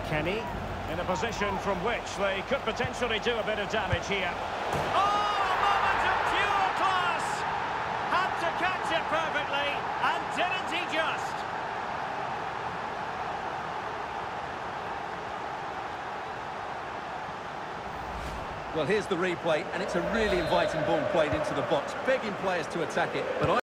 Kenny, in a position from which they could potentially do a bit of damage here. Oh, a moment of pure class! Had to catch it perfectly, and didn't he just? Well, here's the replay, and it's a really inviting ball played into the box, begging players to attack it, but